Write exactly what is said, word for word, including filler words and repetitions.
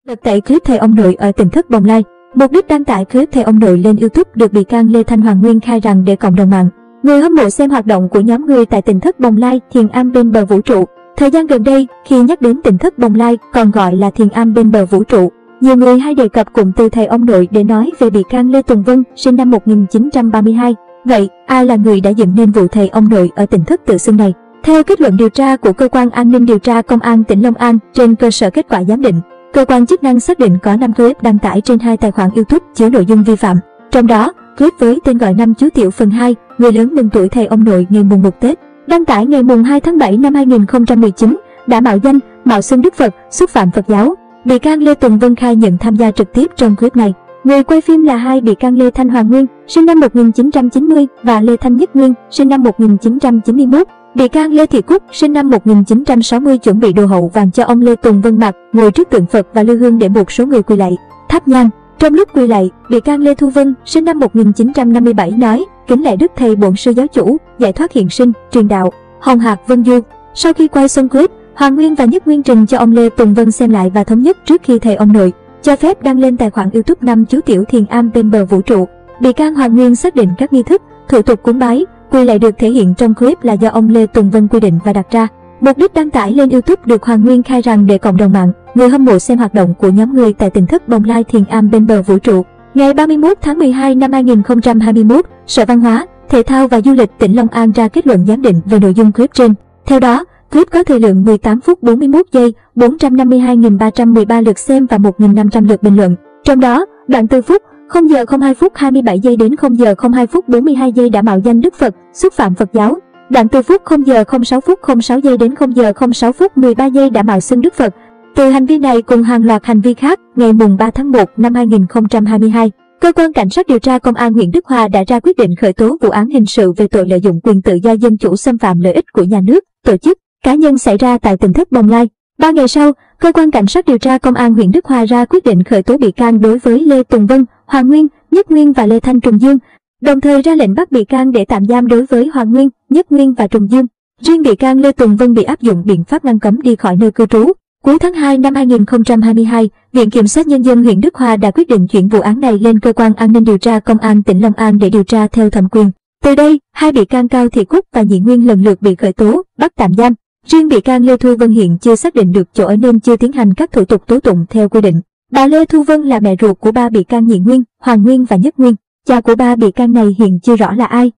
Lật tẩy clip thầy ông nội ở tỉnh thất Bồng Lai. Mục đích đăng tải clip thầy ông nội lên YouTube được bị can Lê Thanh Hoàng Nguyên khai rằng để cộng đồng mạng, người hâm mộ xem hoạt động của nhóm người tại tỉnh thất Bồng Lai, Thiền Am bên bờ vũ trụ. Thời gian gần đây, khi nhắc đến tỉnh thất Bồng Lai, còn gọi là Thiền Am bên bờ vũ trụ, nhiều người hay đề cập cụm từ thầy ông nội để nói về bị can Lê Tùng Vân, sinh năm một nghìn chín trăm ba mươi hai. Vậy, ai là người đã dựng nên vụ thầy ông nội ở tỉnh thất tự xưng này? Theo kết luận điều tra của cơ quan an ninh điều tra công an tỉnh Long An, trên cơ sở kết quả giám định, cơ quan chức năng xác định có năm clip đăng tải trên hai tài khoản YouTube chứa nội dung vi phạm. Trong đó, clip với tên gọi năm chú tiểu phần hai, người lớn mừng tuổi thầy ông nội ngày mùng một Tết, đăng tải ngày mùng hai tháng bảy năm hai nghìn không trăm mười chín, đã mạo danh, mạo xưng Đức Phật, xúc phạm Phật giáo. Bị can Lê Tùng Vân khai nhận tham gia trực tiếp trong clip này. Người quay phim là hai bị can Lê Thanh Hoàng Nguyên, sinh năm một nghìn chín trăm chín mươi và Lê Thanh Nhất Nguyên, sinh năm một nghìn chín trăm chín mươi mốt. Bị can Lê Thị Cúc, sinh năm một nghìn chín trăm sáu mươi chuẩn bị đồ hậu vàng cho ông Lê Tùng Vân mặc, ngồi trước tượng Phật và lư hương để một số người quỳ lạy, thắp nhang. Trong lúc quỳ lạy, bị can Lê Thu Vân, sinh năm một nghìn chín trăm năm mươi bảy nói: kính lạy Đức Thầy Bổn Sư Giáo Chủ, giải thoát hiện sinh, truyền đạo, hồng hạc vân du. Sau khi quay xong clip, Hoàng Nguyên và Nhất Nguyên trình cho ông Lê Tùng Vân xem lại và thống nhất trước khi thầy ông nội cho phép đăng lên tài khoản YouTube năm chú tiểu Thiền Am bên bờ vũ trụ. Bị can Hoàng Nguyên xác định các nghi thức, thủ tục cúng bái, quỳ lạy được thể hiện trong clip là do ông Lê Tùng Vân quy định và đặt ra. Mục đích đăng tải lên YouTube được Hoàng Nguyên khai rằng để cộng đồng mạng, người hâm mộ xem hoạt động của nhóm người tại tỉnh thất Bồng Lai Thiền Am bên bờ vũ trụ. Ngày ba mươi mốt tháng mười hai năm hai nghìn không trăm hai mươi mốt, Sở Văn hóa, Thể thao và Du lịch tỉnh Long An ra kết luận giám định về nội dung clip trên. Theo đó, clip có thời lượng mười tám phút bốn mươi mốt giây, bốn trăm năm mươi hai nghìn ba trăm mười ba lượt xem và một nghìn năm trăm lượt bình luận. Trong đó, đoạn từ phút không giờ không hai phút hai mươi bảy giây đến không giờ không hai phút bốn mươi hai giây đã mạo danh Đức Phật, xúc phạm Phật giáo. Đoạn từ phút không giờ không sáu phút không sáu giây đến không giờ không sáu phút mười ba giây đã mạo xưng Đức Phật. Từ hành vi này cùng hàng loạt hành vi khác, ngày mùng ba tháng một năm hai nghìn không trăm hai mươi hai, cơ quan cảnh sát điều tra công an huyện Đức Hòa đã ra quyết định khởi tố vụ án hình sự về tội lợi dụng quyền tự do dân chủ xâm phạm lợi ích của nhà nước, tổ chức, cá nhân xảy ra tại tỉnh thất Bồng Lai. Ba ngày sau, cơ quan cảnh sát điều tra công an huyện Đức Hòa ra quyết định khởi tố bị can đối với Lê Tùng Vân, Hoàng Nguyên, Nhất Nguyên và Lê Thanh Trùng Dương, đồng thời ra lệnh bắt bị can để tạm giam đối với Hoàng Nguyên, Nhất Nguyên và Trùng Dương. Riêng bị can Lê Tùng Vân bị áp dụng biện pháp ngăn cấm đi khỏi nơi cư trú. Cuối tháng hai năm hai nghìn không trăm hai mươi hai, Viện Kiểm sát Nhân dân huyện Đức Hòa đã quyết định chuyển vụ án này lên cơ quan an ninh điều tra công an tỉnh Long An để điều tra theo thẩm quyền. Từ đây, hai bị can Cao Thị Cúc và Nhị Nguyên lần lượt bị khởi tố, bắt tạm giam. Riêng bị can Lê Thu Vân hiện chưa xác định được chỗ ở nên chưa tiến hành các thủ tục tố tụng theo quy định. Bà Lê Thu Vân là mẹ ruột của ba bị can Nhị Nguyên, Hoàng Nguyên và Nhất Nguyên. Cha của ba bị can này hiện chưa rõ là ai.